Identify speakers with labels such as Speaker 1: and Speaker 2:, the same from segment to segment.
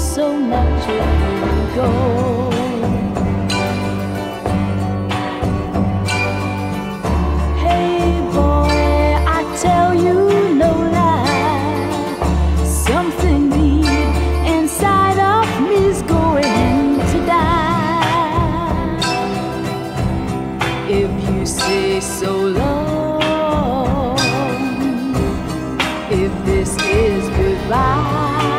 Speaker 1: so much if you go. Hey boy, I tell you no lie, something deep inside of me's going to die. If you say so long, if this is goodbye.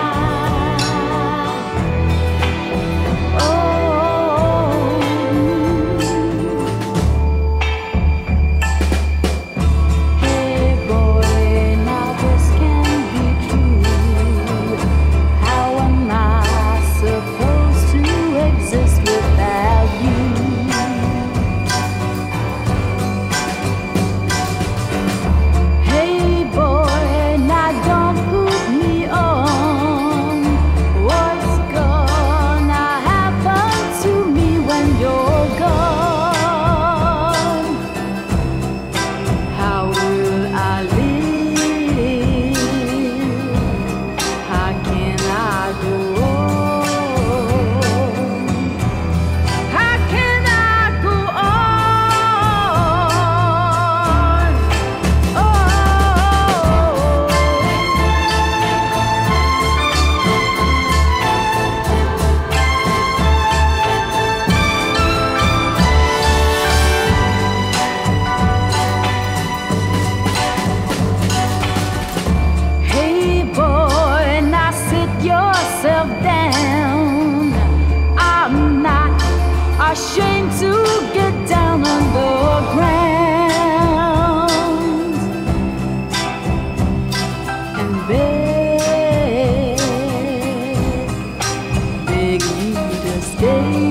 Speaker 1: Ashamed to get down on the ground and beg you to stay.